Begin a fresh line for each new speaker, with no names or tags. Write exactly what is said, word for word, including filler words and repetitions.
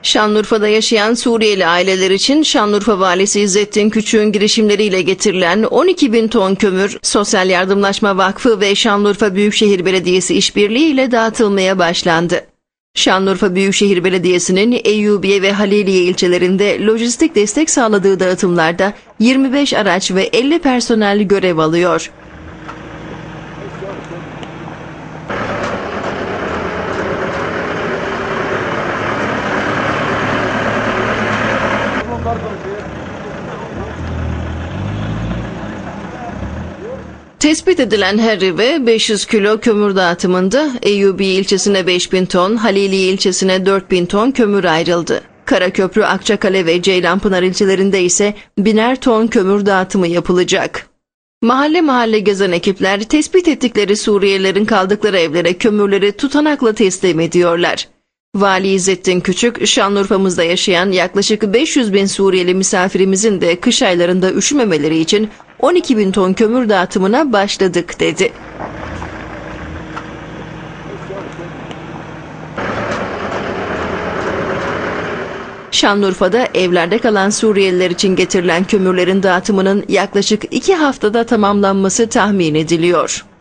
Şanlıurfa'da yaşayan Suriyeli aileler için Şanlıurfa Valisi İzzettin Küçük'ün girişimleriyle getirilen on iki bin ton kömür, Sosyal Yardımlaşma Vakfı ve Şanlıurfa Büyükşehir Belediyesi işbirliği ile dağıtılmaya başlandı. Şanlıurfa Büyükşehir Belediyesi'nin Eyyubiye ve Haliliye ilçelerinde lojistik destek sağladığı dağıtımlarda yirmi beş araç ve elli personel görev alıyor. Tespit edilen her eve beş yüz kilo kömür dağıtımında Eyyubiye ilçesine beş bin ton, Haliliye ilçesine dört bin ton kömür ayrıldı. Karaköprü, Akçakale ve Ceylanpınar ilçelerinde ise biner ton kömür dağıtımı yapılacak. Mahalle mahalle gezen ekipler tespit ettikleri Suriyelilerin kaldıkları evlere kömürleri tutanakla teslim ediyorlar. Vali İzzettin Küçük, Şanlıurfa'mızda yaşayan yaklaşık beş yüz bin Suriyeli misafirimizin de kış aylarında üşümemeleri için on iki bin ton kömür dağıtımına başladık dedi. Şanlıurfa'da evlerde kalan Suriyeliler için getirilen kömürlerin dağıtımının yaklaşık iki haftada tamamlanması tahmin ediliyor.